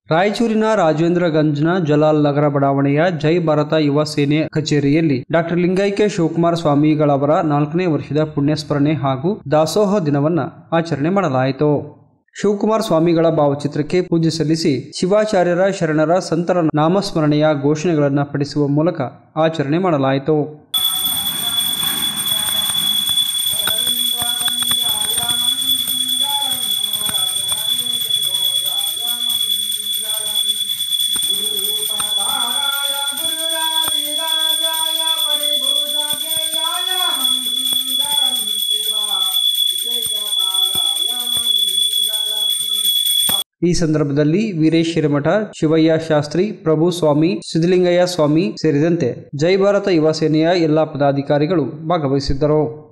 ರಾಯಚೂರಿನ ರಾಜೇಂದ್ರಗಂಜ್ನ ಜಲಾಲ್ ನಗರ ಬಡಾವಣೆಯ ಜೈ ಭಾರತ ಯುವ ಸೇನೆ ಕಚೇರಿಯಲ್ಲಿ ಡಾಕ್ಟರ್ ಲಿಂಗೈಕ್ಯ ಶಿವಕುಮಾರ ಸ್ವಾಮಿಗಳವರ 4ನೇ ವರ್ಷದ ಪುಣ್ಯಸ್ಮರಣೆ ಹಾಗೂ ದಾಸೋಹ ದಿನವನ್ನು ಆಚರಣೆ ಮಾಡಲಾಯಿತು. ಶಿವಕುಮಾರ ಸ್ವಾಮಿಗಳ ಭಾವಚಿತ್ರಕ್ಕೆ ಪೂಜೆ ಸಲ್ಲಿಸಿ ಶಿವಾಚಾರ್ಯರ ಶರಣರ ಸಂತರ ನಾಮಸ್ಮರಣೆಯ ಘೋಷಣೆಗಳನ್ನು ಪಡಿಸುವ ಮೂಲಕ ಆಚರಣೆ ಮಾಡಲಾಯಿತು. ಈ ಸಂದರ್ಭದಲ್ಲಿ ವೀರೇಶ್ ಹಿರೇಮಠ, ಶಿವಯ್ಯ ಶಾಸ್ತ್ರಿ, ಪ್ರಭು ಸ್ವಾಮಿ, ಸಿದ್ದಲಿಂಗಯ್ಯ ಸ್ವಾಮಿ ಸೇರಿದಂತೆ ಜೈ ಭಾರತ ಯುವ ಸೇನೆಯ ಎಲ್ಲಾ ಪದಾಧಿಕಾರಿಗಳು ಭಾಗವಹಿಸಿದ್ದರು.